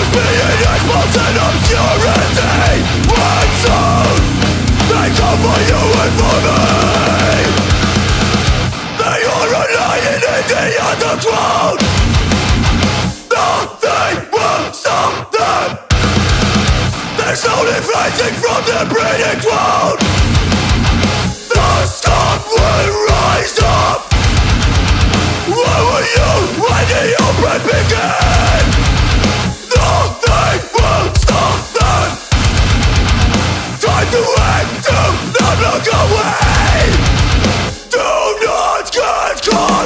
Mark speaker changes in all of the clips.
Speaker 1: Being exposed in obscurity, when soon they come for you and for me. They are lying in the underground. Nothing will stop them. They're slowly rising from the breeding ground. The scum will rise up. Where were you when the outbreak began? Nothing will stop them. Time to act, do not look away. Do not get caught.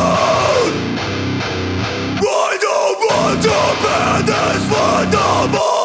Speaker 1: I don't want to bear this for no more.